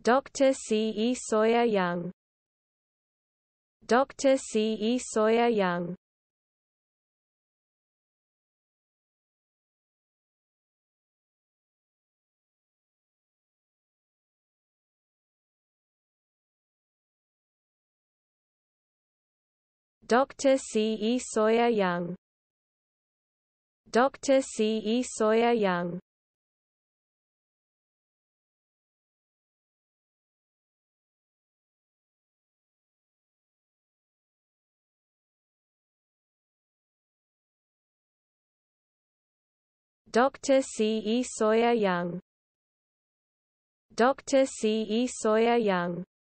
DrCE Sawyer Young. DrCE Sawyer Young. DrCE Sawyer Young. DrCE Sawyer Young. DrCE Sawyer Young. DrCE Sawyer Young.